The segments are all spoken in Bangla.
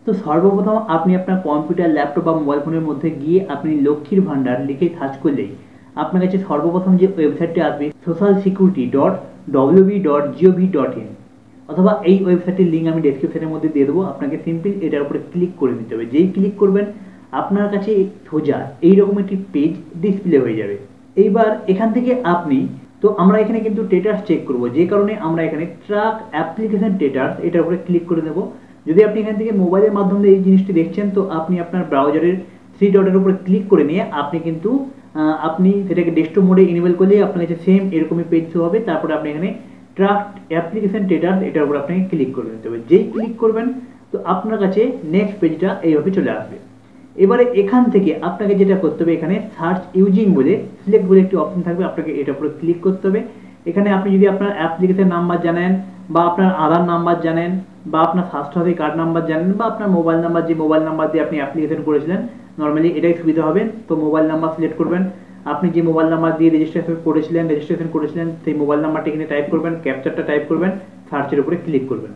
তো সর্বপ্রথম আপনি আপনার কম্পিউটার, ল্যাপটপ বা মোবাইল ফোনের মধ্যে গিয়ে আপনি লক্ষ্মীর ভান্ডার লিখে সার্চ করলেই আপনার কাছে সর্বপ্রথম যে ওয়েবসাইটটি আসবে socialsecurity.wb.gov.in, অথবা এই ওয়েবসাইটের লিঙ্ক আমি ডেসক্রিপশনের মধ্যে দিয়ে দেবো। আপনাকে সিম্পল এটার উপরে ক্লিক করে নিতে হবে। যেই ক্লিক করবেন আপনার কাছে সোজা এইরকম একটি পেজ ডিসপ্লে হয়ে যাবে। এইবার এখান থেকে আপনি, তো আমরা এখানে কিন্তু স্ট্যাটাস চেক করব, যে কারণে আমরা এখানে ট্র্যাক অ্যাপ্লিকেশন স্ট্যাটাস এটার উপরে ক্লিক করে দেবো। যদি আপনি এখান থেকে মোবাইলের মাধ্যমে এই জিনিসটি দেখছেন, তো আপনি আপনার ব্রাউজারের থ্রি ডটের উপরে ক্লিক করে নিয়ে আপনি কিন্তু আপনি সেটাকে ডেস্কটপ মোডে ইনেবল করলে আপনার কাছে সেম এরকমই পেজ শো হবে। তারপরে আপনি এখানে ট্র্যাক অ্যাপ্লিকেশন স্ট্যাটাস এটার উপর আপনাকে ক্লিক করে নিতে হবে। যেই ক্লিক করবেন তো আপনার কাছে নেক্সট পেজটা এইভাবে চলে আসবে। এবারে এখান থেকে আপনাকে যেটা করতে হবে, এখানে সার্চ ইউজিং বলে সিলেক্ট বলে একটি অপশন থাকবে, আপনাকে এটার উপরে ক্লিক করতে হবে। এখানে আপনি যদি আপনার অ্যাপ্লিকেশন নাম্বার জানেন, বা আপনার আধার নাম্বার জানেন, বা আপনার স্বাস্থ্যসাথী কার্ড নাম্বার জানেন, বা আপনার মোবাইল নাম্বার, যে মোবাইল নাম্বার দিয়ে আপনি অ্যাপ্লিকেশন করেছিলেন, নর্মালি এটাই সুবিধা হবে। তো মোবাইল নাম্বার সিলেক্ট করবেন। আপনি যে মোবাইল নাম্বার দিয়ে রেজিস্ট্রেশন করেছিলেন সেই মোবাইল নাম্বারটা এখানে টাইপ করবেন, ক্যাপচারটা টাইপ করবেন, সার্চের উপরে ক্লিক করবেন।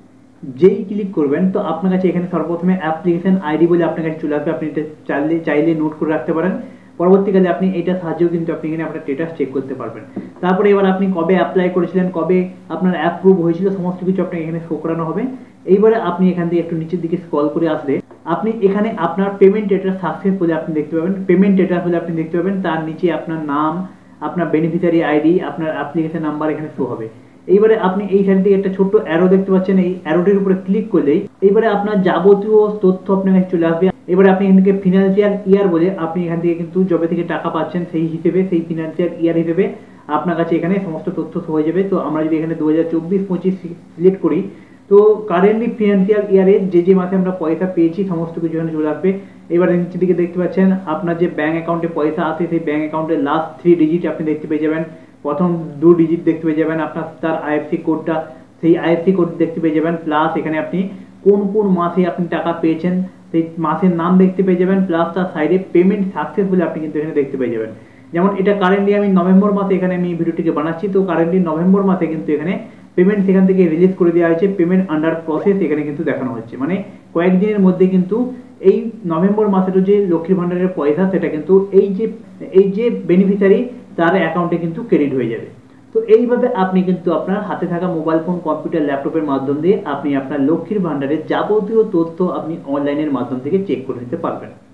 যেই ক্লিক করবেন তো আপনার কাছে এখানে সর্বপ্রথমে অ্যাপ্লিকেশন আইডি বলে আপনার কাছে চলে আসবে। আপনি এটা চাইলে নোট করে রাখতে পারেন। পরবর্তীকালে আপনি এটা সাহায্যেও কিন্তু আপনি এখানে আপনার স্ট্যাটাস চেক করতে পারবেন। তারপরে এবার আপনি কবে অ্যাপ্লাই করেছিলেন, কবে আপনার অ্যাপ্রুভ হয়েছিল, সমস্ত কিছু আপনাকে এখানে শো করানো হবে। এইবারে আপনি এখান থেকে একটু নিচের দিকে স্ক্রল করে আসলে আপনি এখানে আপনার পেমেন্ট স্ট্যাটাস সাকসেস বলে আপনি দেখতে পাবেন। পেমেন্ট স্ট্যাটাস বলে আপনি দেখতে পাবেন। তার নিচে আপনার নাম, আপনার বেনিফিশিয়ারি আইডি, আপনার অ্যাপ্লিকেশন নাম্বার এখানে শো হবে। এইবারে আপনি এই সাইড থেকে একটা ছোট্ট অ্যারো দেখতে পাচ্ছেন, এই অ্যারোটির উপরে ক্লিক করলেই এইবারে আপনার যাবতীয় তথ্য আপনার কাছে চলে আসবে। এবারে আপনি এখান থেকে ফিনান্সিয়াল ইয়ার বলে আপনি এখান থেকে কিন্তু যবে থেকে টাকা পাচ্ছেন সেই হিসেবে, সেই ফিনান্সিয়াল ইয়ার হিসেবে আপনার কাছে এখানে সমস্ত তথ্য হয়ে যাবে। তো আমরা যদি এখানে 2024-25 সিলেক্ট করি, তো কারেন্টলি ফিনান্সিয়াল ইয়ারে যে মাসে আমরা পয়সা পেয়েছি সমস্ত কিছু এখানে চলে আসবে। এবারে নিচের দিকে দেখতে পাচ্ছেন আপনার যে ব্যাঙ্ক অ্যাকাউন্টে পয়সা আছে, সেই ব্যাঙ্ক অ্যাকাউন্টের লাস্ট 3 ডিজিট আপনি দেখতে পেয়ে যাবেন। প্রথম 2 ডিজিট দেখতে পেয়ে যাবেন আপনার, তার আইএফসি কোডটা, সেই আইএফসি কোড দেখতে পেয়ে যাবেন। প্লাস এখানে আপনি কোন কোন মাসে আপনি টাকা পেয়েছেন সেই মাসের নাম দেখতে পেয়ে যাবেন। প্লাস তার সাইডে পেমেন্ট সাকসেস বলে আপনি কিন্তু এখানে দেখতে পেয়ে যাবেন। যেমন এটা কারেন্টলি আমি নভেম্বর মাসে এখানে আমি ভিডিওটিকে বানাচ্ছি, তো কারেন্টলি নভেম্বর মাসে কিন্তু এখানে পেমেন্ট সেখান থেকে রিলিজ করে দেওয়া হয়েছে। পেমেন্ট আন্ডার প্রসেস এখানে কিন্তু দেখানো হচ্ছে, মানে কয়েকদিনের মধ্যে কিন্তু এই নভেম্বর মাসের যে লক্ষ্মীর ভান্ডারের পয়সা সেটা কিন্তু এই যে বেনিফিশিয়ারি তার অ্যাকাউন্টে কিন্তু ক্রেডিট হয়ে যাবে। তো এইভাবে আপনি কিন্তু আপনার হাতে থাকা মোবাইল ফোন, কম্পিউটার, ল্যাপটপের মাধ্যম দিয়ে আপনি আপনার লক্ষ্মীর ভান্ডারের যাবতীয় তথ্য আপনি অনলাইনের মাধ্যম থেকে চেক করে নিতে পারবেন।